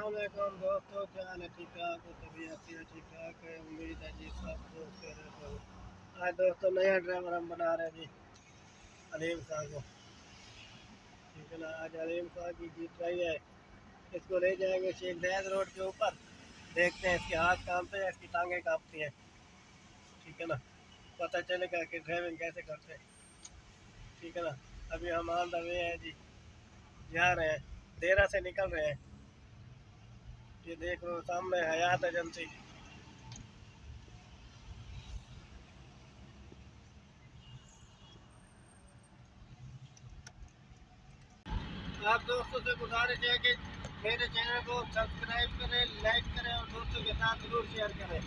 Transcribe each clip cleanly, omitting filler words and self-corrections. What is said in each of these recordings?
अस्सलामुअलैकुम दोस्तों, क्या हाल है? ठीक ठाक हो? तबीयत ठीक ठाक है? उम्मीद है जी सब दोस्त कह रहे हो। आज दोस्तों नया ड्राइवर हम बना रहे हैं जी, अलीम शाह को। ठीक है ना, आज अलीम शाह की जीत रही है। इसको ले जाएंगे शेख जायद रोड के ऊपर, देखते हैं इसके हाथ कांपते हैं, इसकी टांगें कांपती हैं। ठीक है ना, पता चलेगा कि ड्राइविंग कैसे करते हैं। ठीक है ना, अभी हम ऑन द वे हैं जी, जा रहे हैं, देरा से निकल रहे हैं। ये देख लो सामने हयात एजेंसी। आप दोस्तों से गुजारिश है कि मेरे चैनल को सब्सक्राइब करें, लाइक करें और दोस्तों के साथ जरूर शेयर करें।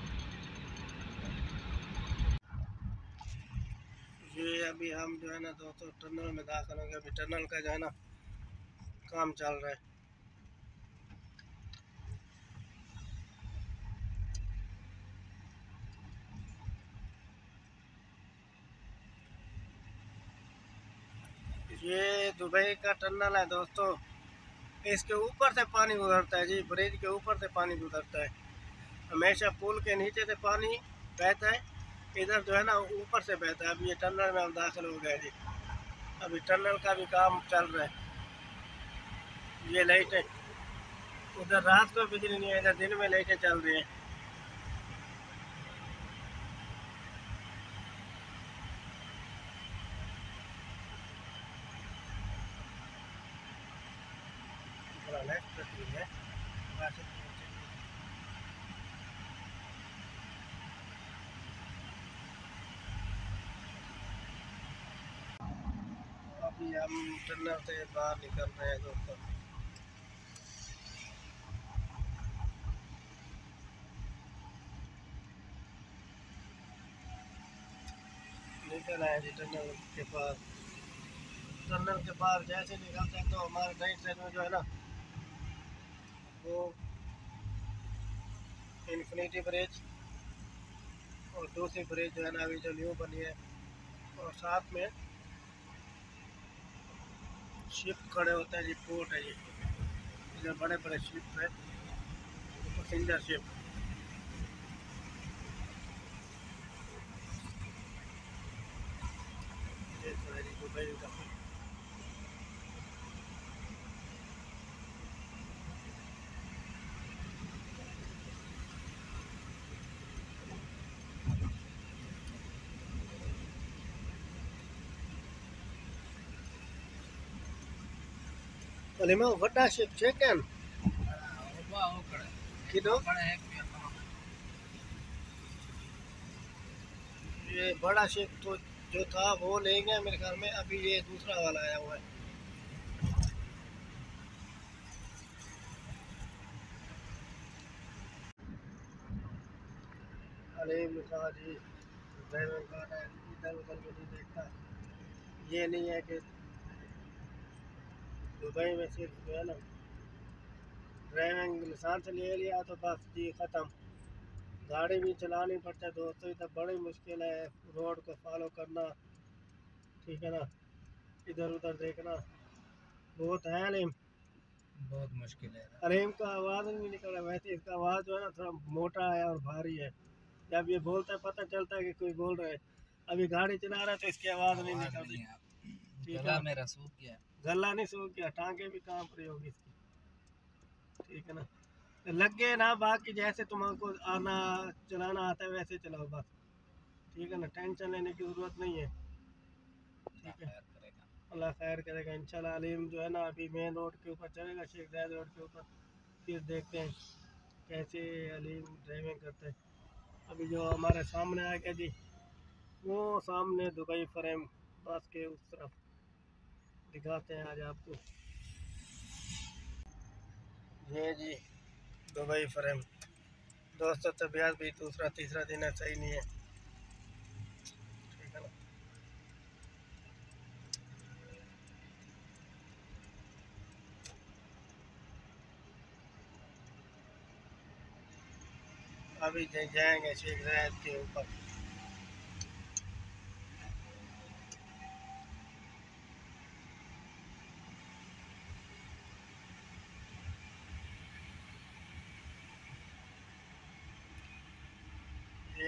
ये अभी हम जो है ना दोस्तों टनल में दाखिल होंगे। अभी टनल का जो है ना काम चल रहा है। ये दुबई का टनल है दोस्तों। इसके ऊपर से पानी गुजरता है जी, ब्रिज के ऊपर से पानी गुजरता है। हमेशा पुल के नीचे से पानी बहता है, इधर जो है ना ऊपर से बहता है। अभी ये टनल में हम दाखिल हो गए जी। अभी टनल का भी काम चल रहा है। ये लाइटें, उधर रात को बिजली नहीं है, इधर दिन में लाइटें चल रही हैं। थोड़ा लेफ्ट करती है। अभी हम टनल से बाहर निकल रहे हैं दोस्तों। निकल आए जी टनल के पास। टनल के पास जैसे निकलते हैं तो हमारे राइट साइड में जो है ना वो इन्फिनिटी ब्रिज और दूसरी ब्रिज जो है ना अभी जो न्यू बनी है, और साथ में शिप खड़े होते हैं जी, पोर्ट है ये। इधर बड़े बड़े शिप है, पैसेंजर शिप। ये तो है जी दुबई का। Alimão, what does ship chicken? Kilo? ये बड़ा शिप तो जो था वो लेंगे मेरे ख्याल में। अभी ये दूसरा वाला आया हुआ है। अलीम शाह जी ड्राइवर का है, इधर उधर भी नहीं देखता। ये नहीं है कि दुबई में सिर्फ जो है ना ड्राइविंग लाइसेंस ले लिया तो बस जी ख़त्म। गाड़ी भी चलानी पड़ता है दोस्तों, इधर बड़ी मुश्किल है रोड को फॉलो करना। ठीक है ना, इधर उधर देखना बहुत है। अलीम बहुत मुश्किल है। अलीम का आवाज़ नहीं निकल रहा। वैसे इसका आवाज़ जो है ना थोड़ा मोटा है और भारी है। जब ये बोलता है पता चलता है कि कोई बोल रहा है। अभी गाड़ी चला रहा है तो इसकी आवाज़ नहीं निकल रही। ठीक गला है, मेरा सूख गया। गला नहीं सूख गया, टांगे भी कांप रही होगी इसकी। ठीक है ना, तो लग गए ना, बाकी जैसे तुमको आना चलाना आता है वैसे चलाओ बस। ठीक है ना, टेंशन लेने की ज़रूरत नहीं है। ठीक है, अल्लाह खैर करेगा इंशाल्लाह। अलीम जो है ना अभी मेन रोड के ऊपर चलेगा, शेख जायद रोड के ऊपर। फिर देखते हैं कैसे अलीम ड्राइविंग करते हैं। अभी जो हमारे सामने आ गया जी, वो सामने दुबई फ्रेम बस के उस तरफ दिखाते हैं आज आपको। ये जी दुबई फ्रेम दोस्तों। तबीयत भी दूसरा तीसरा दिन है, सही नहीं है। ठीक है ना, अभी जाएंगे शेख जायद के ऊपर।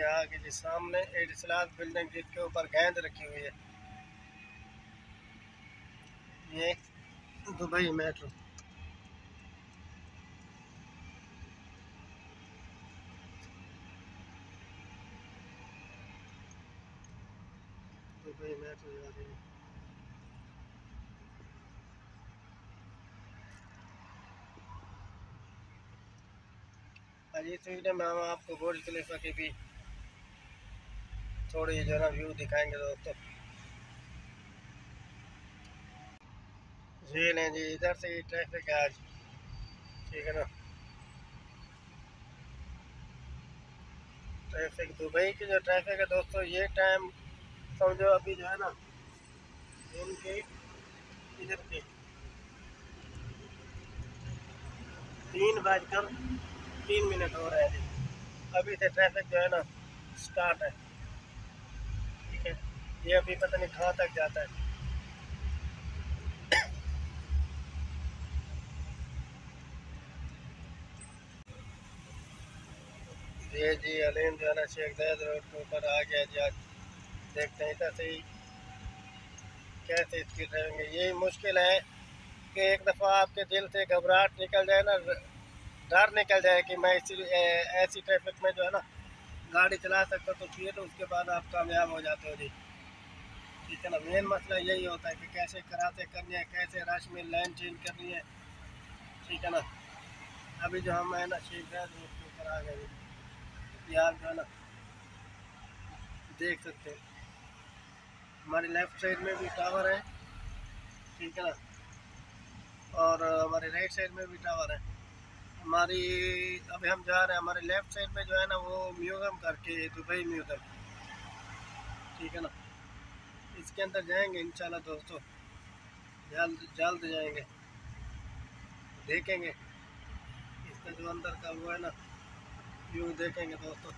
ये आगे जी सामने एडिसलास बिल्डिंग जिसके ऊपर गेंद रखी हुई है, ये दुबई मेट्रो। दुबई मेट्रो जा रही है। आज इस वीडियो में हम आपको बुर्ज खलीफा की भी थोड़ी जो है ना व्यू दिखाएंगे दोस्तों। ये लें जी, इधर से ही ट्रैफिक है आज, ठीक है ना। ट्रैफिक दुबई की जो ट्रैफिक है दोस्तों, ये टाइम समझो अभी जो है ना इनके इधर के 3:03 हो रहा है जी। अभी से ट्रैफिक जो है ना स्टार्ट है, ठीक है। ये अभी पता नहीं कहाँ तक जाता है। ये जी अलीम जो है ना शेख जायद रोड के ऊपर आ गया जी। आज देखते हैं इधर से ही कैसे इसकी ड्राइविंग है। यही मुश्किल है कि एक दफ़ा आपके दिल से घबराहट निकल जाए ना, डर निकल जाए कि मैं इसी ऐसी ट्रैफिक में जो है ना गाड़ी चला सकता, तो फिर उसके बाद आप कामयाब हो जाते हो जी, ठीक है ना। मेन मसला यही होता है कि कैसे कराते करनी है, कैसे रश में लाइन चेंज करनी है, ठीक है ना। अभी जो हम है ना शेख जायद रोड के ऊपर आ गए, ये आप जो है ना देख सकते हैं। हमारे लेफ्ट साइड में भी टावर है, ठीक है ना, और हमारे राइट साइड में भी टावर है। हमारी अभी हम जा रहे हैं, हमारे लेफ्ट साइड में जो है ना वो म्यूज़ियम करके, दुबई म्यूज़ियम, ठीक है ना। इसके अंदर जाएंगे इंशाल्लाह दोस्तों, जल्द जल्द जाएंगे, देखेंगे इसका जो अंदर का वो है ना व्यू देखेंगे दोस्तों।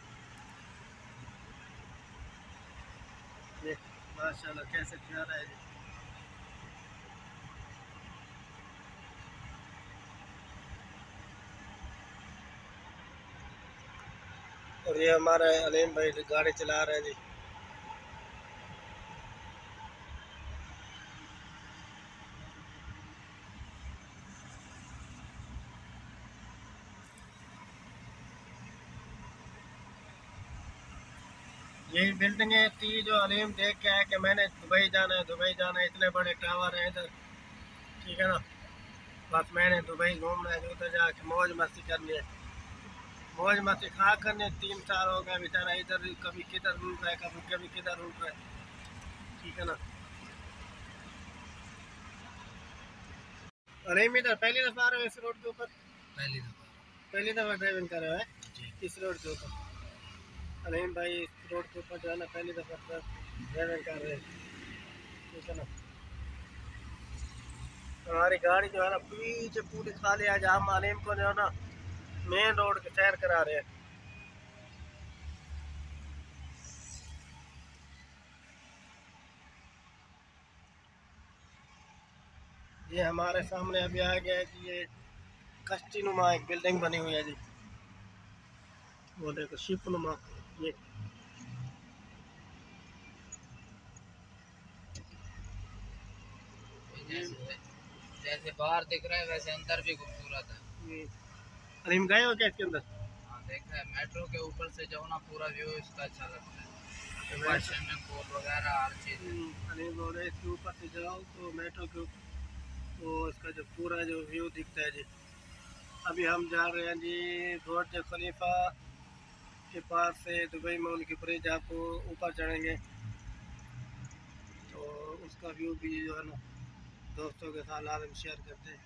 ये माशाल्लाह कैसे प्यारा है जी। और ये हमारे अलीम भाई गाड़ी चला रहे हैं जी। यही बिल्डिंगें थी जो अलीम देख के आया कि मैंने दुबई जाना है, दुबई जाना है, इतने बड़े टावर हैं इधर, ठीक है ना। बस मैंने दुबई घूमना है, उधर जाके मौज मस्ती करनी है, मौज मस्ती खा करने। 3 साल हो गए बेचारा, इधर कभी किधर रुक रहा है, कभी कभी किधर रुक रहा है, ठीक है ना। अलीम इधर पहली दफ़ा आ रहे हो इस रोड के ऊपर? पहली दफ़ा ड्राइविंग कर रहे हो जी इस रोड के ऊपर? अलीम भाई इस रोड के ऊपर जो है ना पहली दफ़ा ड्राइविंग कर रहे हैं, ठीक है ना। हमारी गाड़ी जो है ना पीछे पूरी खाली, आज हम अलीम को जो है ना मेन रोड की सैर करा रहे हैं। ये हमारे सामने अभी आ गया है जी, ये कश्ती नुमा एक बिल्डिंग बनी हुई है जी, वो देखो शिप नुमा। ये जैसे बाहर दिख रहा है वैसे अंदर भी खूबसूरत है। अलीम गए हो क्या इसके अंदर? हाँ देखा है, मेट्रो के ऊपर से जाओ ना पूरा व्यू इसका अच्छा लगता है, स्विमिंग पूल वगैरह हर चीज़ है। अलीम बोल रहे इसके ऊपर से जाओ तो मेट्रो के तो इसका जो पूरा जो व्यू दिखता है जी। अभी हम जा रहे हैं जी बुर्ज खलीफा के पास से दुबई मॉल की ब्रिज, आपको ऊपर चढ़ेंगे तो उसका व्यू भी जो है ना दोस्तों के साथ लाजम शेयर करते हैं।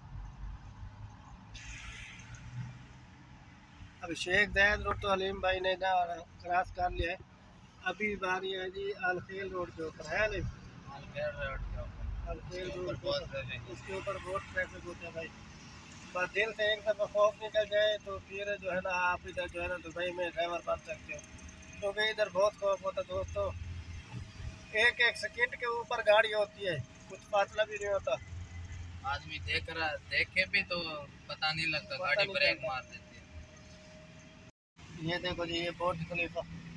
अभी शेख जायद रोड तो अलीम भाई ने ना क्रॉस कर लिया है, अभी बारी है जी अलखेल रोड के ऊपर है अलीम। अलखेल रोड के ऊपर, उसके ऊपर बहुत ट्रैफिक होता है भाई। बस दिल से एक दफ़ा खौफ निकल जाए तो फिर जो है ना आप इधर जो है ना दुबई में ड्राइवर बन सकते हो, क्योंकि इधर बहुत खौफ होता है दोस्तों। एक एक सेकंड के ऊपर गाड़ी होती है, कुछ फासला भी नहीं होता। आदमी देखे भी तो पता नहीं लगता, पता गाड़ी नहीं ब्रेक चलता। मार देती है। ये देखो जी, ये बुर्ज खलीफा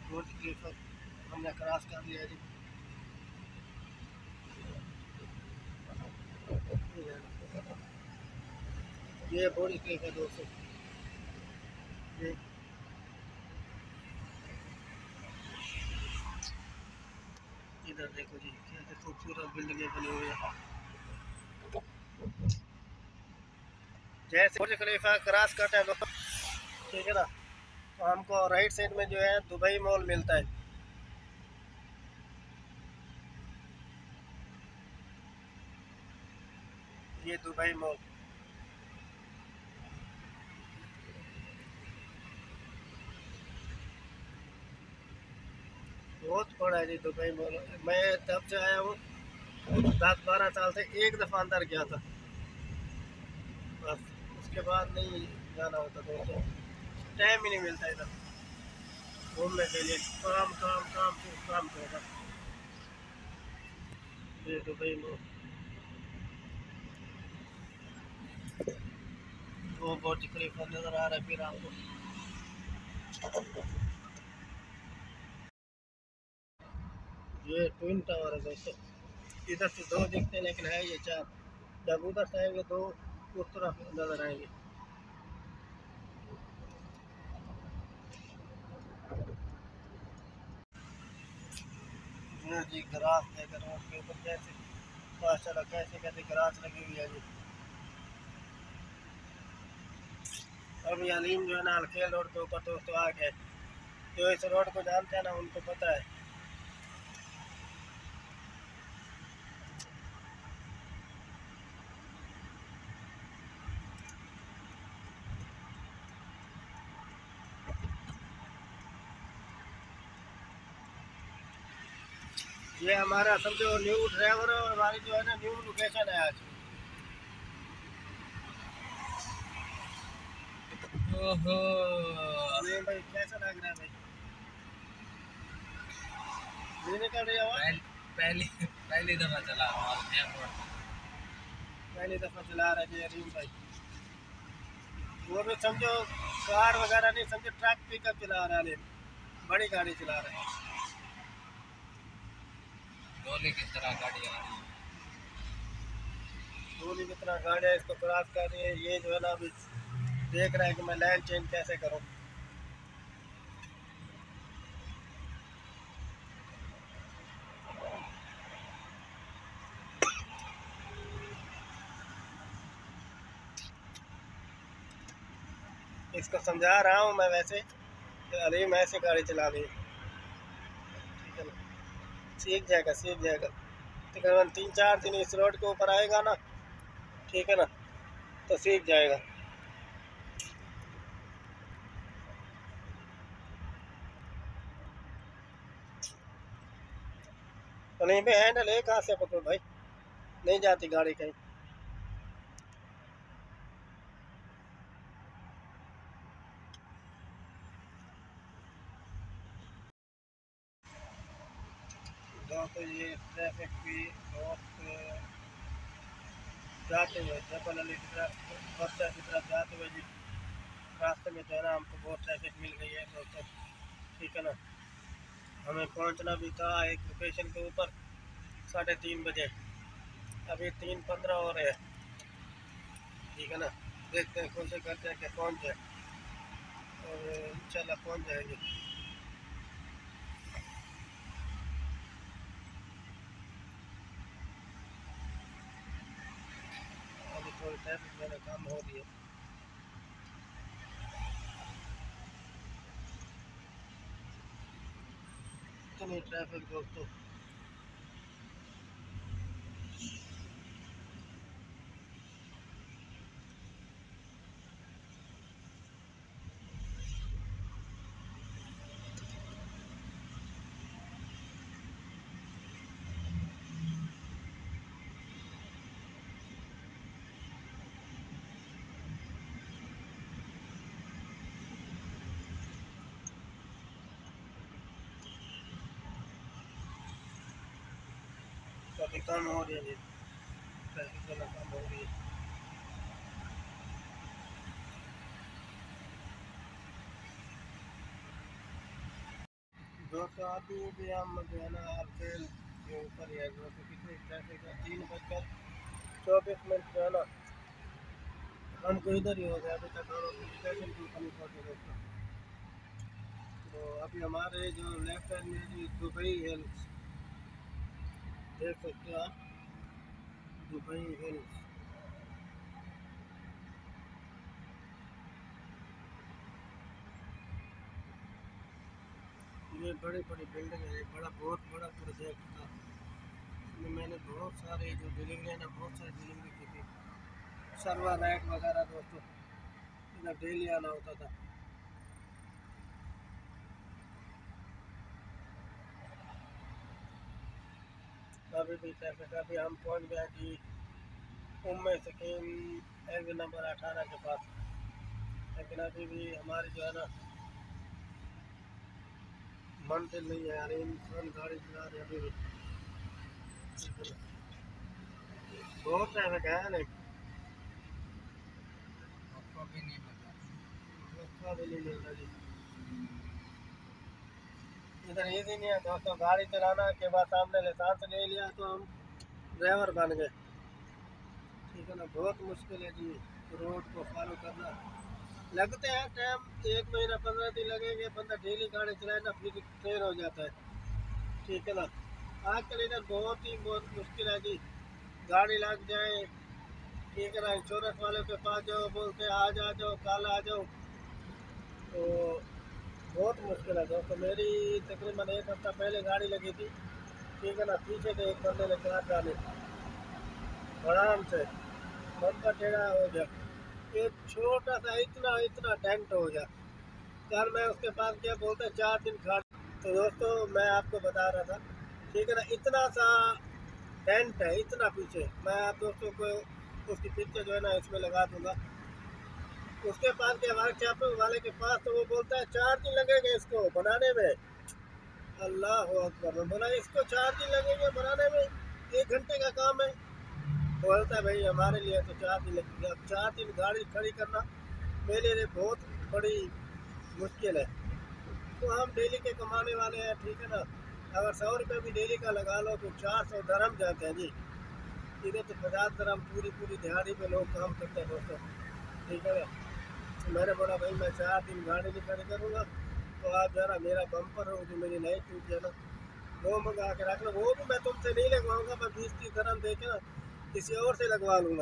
बुर्ज खलीफा हमने क्रॉस कर लिया जी। ये बुर्ज खलीफा दोस्तों, ये इधर देखो जी कैसे खूबसूरत बिल्डिंगें बनी हुई है। जैसे बुर्ज खलीफा क्रॉस करते हैं दोस्तों, ठीक है ना, तो हमको राइट साइड में जो है दुबई मॉल मिलता है। ये दुबई मॉल बहुत बड़ा है जी दुबई मॉल। मैं तब से आया हूँ 10-12 साल से एक दफ़ा अंदर गया था बस, उसके बाद नहीं जाना होता दोस्तों, टाइम ही नहीं मिलता इधर घूमने के लिए, काम काम काम सिर्फ काम होगा। ये दुबई मॉल, वो बुर्ज खलीफा नज़र आ रहा है फिर आपको। ये ट्विन टावर है दोस्तों, इधर से दो दिखते हैं लेकिन है ये चार। जब उधर से आएंगे दो उस तरफ नजर आएंगे। ये जी ग्रास देकर रोड के ऊपर कैसे माशाल्लाह कैसे कैसे ग्रास लगी हुई है जी। अभी अलीम जो है ना अलखेल रोड के ऊपर दोस्तों आ गए, जो इस रोड को जानते हैं ना उनको पता है। ये हमारा समझो न्यू ड्राइवर और हमारी जो है ना न्यू लोकेशन है आज। ओहो, नहीं भाई कैसा लग रहा है भाई, नहीं निकल रही आवाज। पहली पहली दफा चला रहा हूँ एयरपोर्ट। पहली दफा चला रहे थे अलीम भाई, वो भी समझो कार वगैरह नहीं, समझो ट्रक पिकअप चला रहा है, बड़ी गाड़ी चला रहे हैं। गोली की तरह गाड़ी आ रही है। गोली की तरह गाड़ियाँ इसको क्रॉस कर रही है। ये जो है ना अभी देख रहा है कि मैं लाइन चेंज कैसे करूँ। इसको समझा रहा हूँ मैं वैसे, अलीम ऐसे गाड़ी चला रही है, ठीक है ना, सीख जाएगा सीख जाएगा। तकरीबन 3-4 दिन इस रोड के ऊपर आएगा ना, ठीक है ना, तो सीख जाएगा। तो नहीं पे हैंडल है कहाँ से पकड़ो भाई, नहीं जाती गाड़ी कहीं। तो ये ट्रैफिक भी बहुत जाते हुए जबल अली की तरफ बस्ता की तरफ जाते हुए जी, रास्ते में जो है ना हमको बहुत ट्रैफिक मिल गई है दोस्तों, ठीक है ना। हमें पहुंचना भी था एक लोकेशन के ऊपर 3:30 बजे, अभी 3:15 हो रहे हैं, ठीक है ना। देखते हैं कोशिश करते हैं कि पहुंच जाए और इंशाल्लाह पहुंच जाएंगे। अभी थोड़ी ट्रैफिक मैंने कम हो रही है। इतनी ट्रैफिक दोस्तों, अभी कम हो रही है, ट्रैफिक वाला कम हो रही है। दोस्तों अभी भी हम जो है ना आरफेल के ऊपर ही है दोस्तों। कितनी ट्रैफिक है, 3:24 जो है ना हमको इधर ही हो गया अभी तक हम अपनी स्टेशन के ऊपर नहीं पहुँचे दोस्तों। तो अभी हमारे जो लेफ्ट हैंड में जी दुबई हिल्स देख सकते हो आप, दुबई हिल्स। ये बड़ी बड़ी बिल्डिंग है, बड़ा बहुत बड़ा प्रोजेक्ट था। इसमें मैंने बहुत सारे जो डिलीवरी है ना, बहुत सारी डिलीवरी की थी, सर्वर रैक वगैरह दोस्तों। इधर डेली आना होता था। अभी भी ट्रैफिक, अभी हम पहुंच गए जी उम्मे सकीम एग्जिट नंबर 18 के पास। लेकिन अभी भी हमारी जो है ना मंजिल नहीं है यार, इंसान गाड़ी चला रहे अभी भी। बहुत ट्रैफिक है नहीं, आपको भी नहीं पता। रास्ता भी नहीं मिलता जी। इधर ईजी नहीं है दोस्तों, गाड़ी चलाना के बाद सामने लाइसेंस ले लिया तो हम ड्राइवर बन गए। ठीक है ना, बहुत मुश्किल है जी रोड को फॉलो करना। लगते हैं टाइम 1 महीना 15 दिन लगेंगे, बंदा डेली गाड़ी चलाए ना फिर ट्रेन हो जाता है। ठीक है ना, आजकल इधर बहुत मुश्किल है जी, गाड़ी लग जाए। ठीक है ना, इंश्योरेंस वाले के पास जाओ, बोलते हैं आज आ जाओ कल आ जाओ, तो बहुत मुश्किल है दोस्तों। मेरी तकरीबन 1 हफ्ता पहले गाड़ी लगी थी। ठीक है ना, पीछे से एक बंदे ने कार डाली आराम से, बम्पर टेढ़ा हो गया, एक छोटा सा इतना इतना डेंट हो गया। कल मैं उसके पास गया, बोलते 4 दिन खा। तो दोस्तों मैं आपको बता रहा था, ठीक है ना, इतना सा डेंट है इतना पीछे। मैं आप दोस्तों को उसकी पिक्चर जो है ना इसमें लगा दूंगा। उसके पास के वर्कशॉप वाले के पास, तो वो बोलता है 4 दिन लगेंगे इसको बनाने में। अल्लाह अकबर, मैं बोला इसको 4 दिन लगेंगे बनाने में, 1 घंटे का काम है। बोलता है भाई हमारे लिए तो 4 दिन लगेंगे। अब 4 दिन गाड़ी खड़ी करना मेरे लिए बहुत बड़ी मुश्किल है। तो हम डेली के कमाने वाले हैं, ठीक है ना, अगर 100 रुपये भी डेली का लगा लो तो 400 दरम जाते हैं जी। इधर तो 50 दरम पूरी पूरी दिहाड़ी में लोग काम करते हैं दोस्तों। ठीक है ना, तो मैंने बोला भाई मैं 4 दिन गाड़ी नहीं खड़ी करूँगा, तो आप जरा मेरा बम्पर हो जो मेरी नई टूट है ना वो मंगा के रख लो। वो भी मैं तुमसे नहीं लगवाऊँगा, मैं 20-30 दरम दे के ना किसी और से लगवा लूँगा।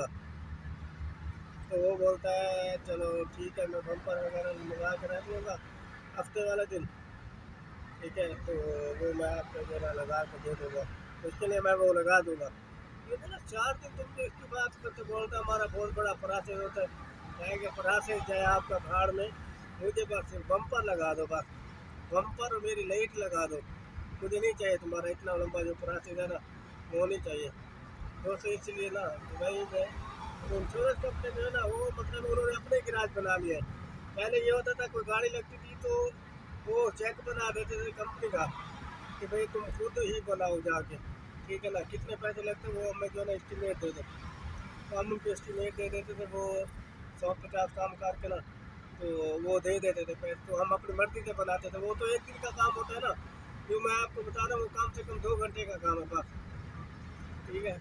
तो वो बोलता है चलो ठीक है, मैं बम्पर वगैरह मंगा के रख लूँगा हफ्ते वाला दिन। ठीक है, तो वो मैं आपको जरा लगा के दे दूँगा, उसके लिए मैं वो लगा दूँगा। ये बोला 4 दिन तुम तो इसकी बात करते, बोलता हमारा बहुत बड़ा प्रोसेस होता है। जाएगा प्रोसेस जाए आपका भाड़ में, मुझे बस बम्पर लगा दो, बस बम्पर और मेरी लाइट लगा दो, मुझे नहीं चाहिए तुम्हारा इतना लंबा जो प्रोसेस है ना, वो नहीं चाहिए दोस्तों। इसलिए ना दुबई में इंश्योरेंस कंपनी जो है ना वो मतलब उन्होंने अपने गिराज बना लिया है। पहले ये होता था कोई गाड़ी लगती थी तो वो चेक बना देते थे कंपनी का कि भाई तुम खुद ही बनाओ जाके। ठीक है ना, कितने पैसे लगते वो हमें जो है ना एस्टिमेट दे दो, तो हम उनको एस्टिमेट दे देते थे। वो 150 काम करके ना तो वो दे देते थे पैसे, तो हम अपनी मर्जी से बनाते थे। वो तो 1 दिन का काम होता है ना, जो मैं आपको बता रहा हूँ वो कम से कम 2 घंटे का काम है बस। ठीक है,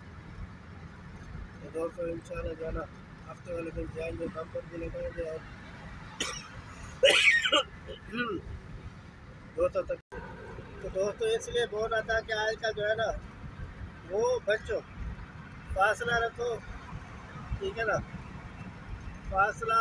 तो दोस्तों इंशाल्लाह जो है ना हफ्ते वाले दिन जाएंगे, बम्पर भी लगाएंगे और दोस्तों तक। तो दोस्तों इसलिए बोल रहा था कि आजकल जो है ना वो बच्चों फासला रखो। ठीक है ना, फासला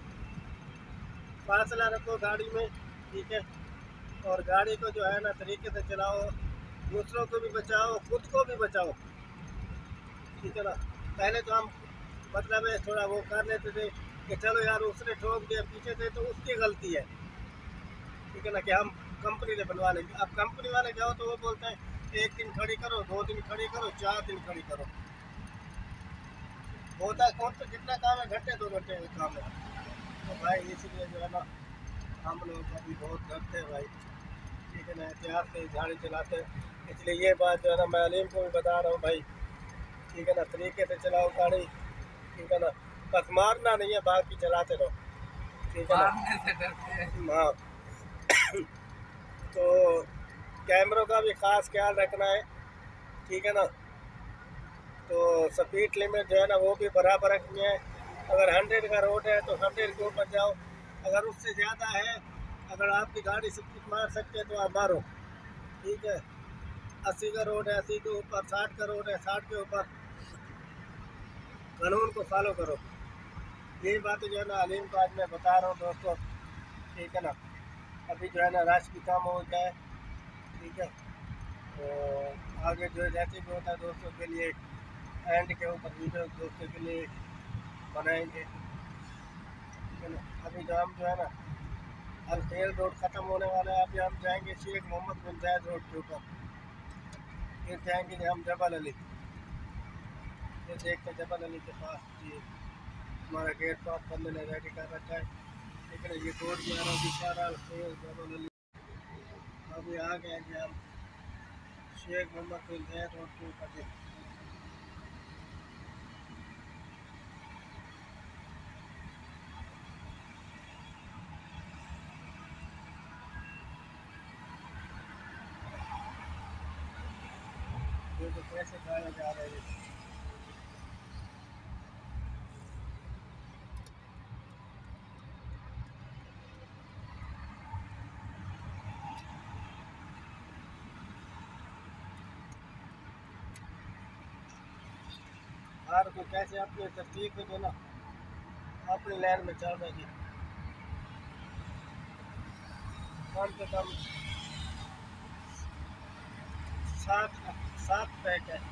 फासला रखो गाड़ी में। ठीक है, और गाड़ी को जो है ना तरीके से चलाओ, दूसरों को भी बचाओ खुद को भी बचाओ। ठीक है ना, पहले तो हम मतलब है थोड़ा वो कर लेते थे कि चलो यार उसने ठोक दिया पीछे से तो उसकी गलती है। ठीक है ना, कि हम कंपनी से बनवा लेंगे। अब कंपनी वाले जाओ तो वो बोलते हैं 1 दिन खड़ी करो, 2 दिन खड़ी करो, 4 दिन खड़ी करो। होता है कौन सा जितना काम है घंटे 2 घंटे का काम है। तो भाई इसीलिए जो है ना हम लोग अभी बहुत डरते हैं भाई। ठीक है ना, एहतियात से गाड़ी चलाते हैं। इसलिए ये बात जो है ना मैं अलीम को भी बता रहा हूँ भाई। ठीक है ना, तरीके से चलाओ गाड़ी। ठीक है ना, बस मारना नहीं है, बाकी चलाते रहो। ठीक है ना, मारने से डरते हैं। हाँ। तो कैमरों का भी खास ख्याल रखना है, ठीक है ना। तो स्पीड लिमिट जो है ना वो भी बराबर रखनी है। अगर 100 का रोड है तो 100 के ऊपर जाओ, अगर उससे ज़्यादा है, अगर आपकी गाड़ी स्पीड मार सकते हैं तो आप मारो, ठीक है। 80 का रोड है 80 के ऊपर, 60 का रोड है 60 के ऊपर, कानून को फॉलो करो। यही बातें जो है ना अलीम को आज मैं बता रहा हूँ दोस्तों, ठीक है ना। अभी जो है ना राश भी कम हो जाए, ठीक है। तो आगे जो जैसे भी होता है दोस्तों के लिए एंड के ऊपर वीडियो दोस्तों के लिए बनाएंगे, ठीक है ना। अभी जो हम जो है ना अलखेल रोड ख़त्म होने वाला है, अभी हम जाएंगे शेख मोहम्मद बिन जायद रोड के ऊपर, फिर जाएंगे हम जबल अली। फिर देखते हैं जबल अली के पास जी हमारा गेट पास बंदे ने रेडी कर रखा है, ठीक है। ये रोड जो है ना बिशारा अलखेल जबल अली, अभी आ गए जी हम शेख मोहम्मद बिन जायद रोड के ऊपर जी। ये तो कैसे गाया जा रहा है। कार को कैसे अपनी तरतीब में देना, अपनी लाइन में चल रहा जी। कम से कम 7 पैक है।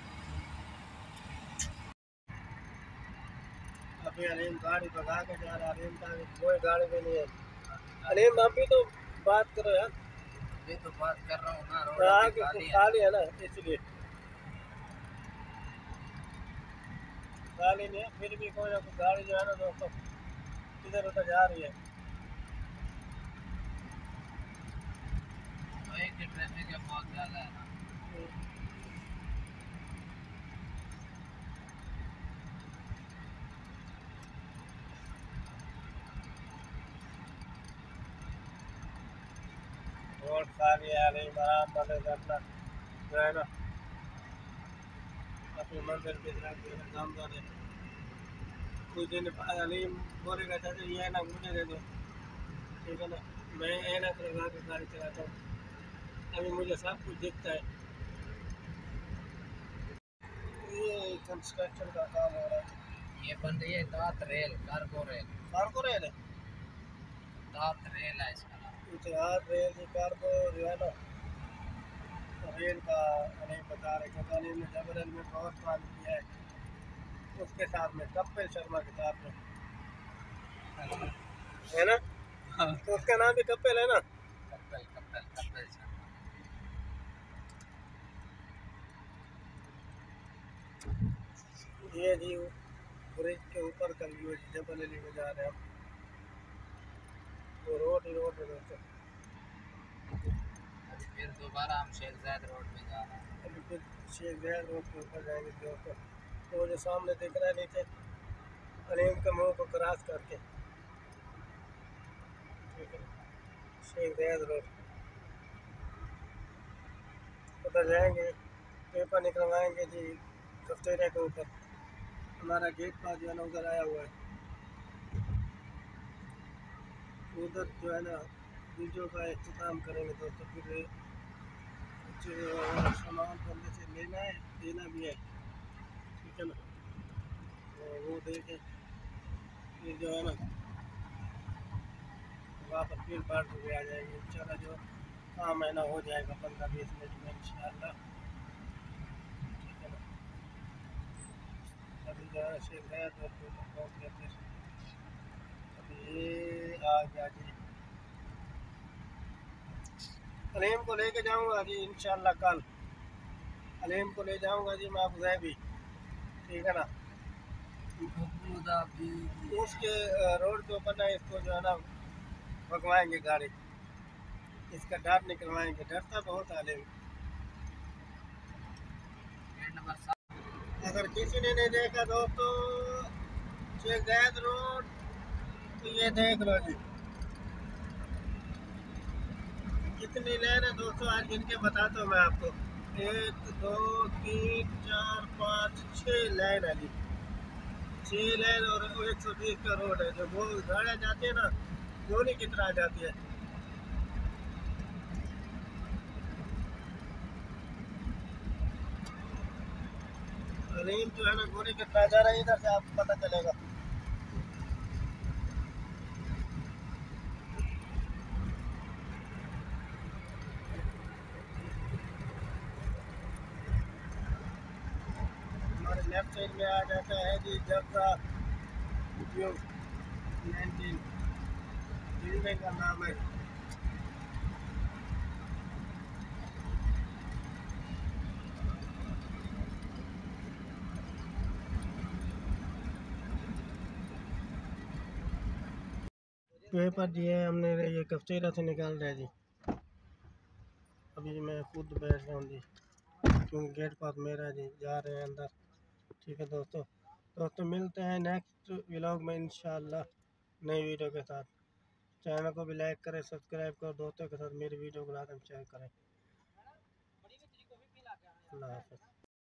अभी अलीम गाड़ी भगा के जा रहा है, अलीम का कोई गाड़ी भी नहीं है। अलीम आप भी तो बात करो यार। ये तो बात कर रहा हूँ ना, रोड आगे खाली है। खाली है ना, इसलिए खाली नहीं है, फिर भी कोई ना कोई गाड़ी जो है ना दोस्तों इधर उधर जा रही है। वही की ट्रैफिक है बहुत ज़्यादा है ना। रोड खाली है, अलीम आराम वाले अपना जो है ना अपनी मंजिल की तरफ जो है नामदार है। कुछ दिन बाद अलीम बोलेगा चाचा ये है ना मुझे दे दो, ठीक है ना। मैं ऐनक लगा के गाड़ी चलाता हूँ, अभी मुझे सब कुछ दिखता है। ये कंस्ट्रक्शन का काम हो रहा है। ये बन रही है दात rail, cargo rail. Cargo rail है, दात रेल है इसका नाम। इतिहास रेल की कार्गो जो है ना रेल का नहीं बता रहे, क्योंकि अली ने जबरन में बहुत काम किया है उसके साथ में कपिल शर्मा के साथ में, है ना। हाँ। तो उसका नाम भी कपिल है ना। कपिल कपिल कपिल शर्मा। ये जी ब्रिज के ऊपर का व्यू जबल अली में जा रहे हैं हम, तो रोड ही रोड है दोस्तों। अभी फिर दोबारा हम शेख जायद रोड पे जा रहे हैं। अभी फिर शेख जायद रोड के ऊपर जाएंगे दोस्तों। तो जो सामने दिख रहा है नीचे अलीम का मुँह को क्रॉस करके, ठीक है, शेख जायद रोड उधर जाएंगे, पेपर निकलवाएंगे जी कफ्तेरिया के ऊपर। हमारा गेट पास जो है ना उधर आया हुआ है, उधर जो है ना वीडियो का इख्तिताम करेंगे दोस्तों। फिर कुछ सामान बंदे से लेना है, देना भी है, ठीक है ना। तो वो दे के फिर जो है ना वहाँ पर फिर बाढ़ भी आ जाएगी इंशाल्लाह। जो काम है ना हो जाएगा 15-20 मिनट में इंशाल्लाह, ठीक है ना। अभी जो है शेख जायद रोड के ऊपर पहुँच गया, फिर अभी ये आ गया जी। अलीम को लेके जाऊंगा जी इंशाल्लाह कल, अलीम को ले जाऊंगा जी मैं अबू धाबी, ठीक है ना। उसके रोड के ऊपर ना इसको जो है ना भगवाएंगे गाड़ी, इसका डर निकलवाएंगे, डरता बहुत है अलीम। अगर किसी ने नहीं देखा दोस्तों शेख जायद रोड, तो ये देख लो जी, कितनी लेन है दोस्तों, आज गिन के बताता हूँ मैं आपको। 1 2 3 4 5 6 लाइन है जी। 6 लाइन और 120 का रोड है। जो वो गाड़ियाँ जाती है ना, गोली की तरह जाती है। अलीम जो है ना, गोली की तरह जा रहा है, इधर से आपको पता चलेगा। हमारे लेफ्ट साइड में आ जाता है जी जब्जा व्यू 19, बिल्डिंग का नाम है। पेपर दिए हमने, ये कफ्तेरा से निकाल रहे जी। अभी मैं खुद बैठ रहा हूँ जी, क्योंकि गेट पास मेरा जी, जा रहे हैं अंदर। ठीक है दोस्तों मिलते हैं नेक्स्ट व्लॉग में इंशाल्लाह, नई वीडियो के साथ। चैनल को भी लाइक करें, सब्सक्राइब करें, दोस्तों के साथ मेरी वीडियो को लाकर शेयर करें। अल्लाह हाफ़िज़।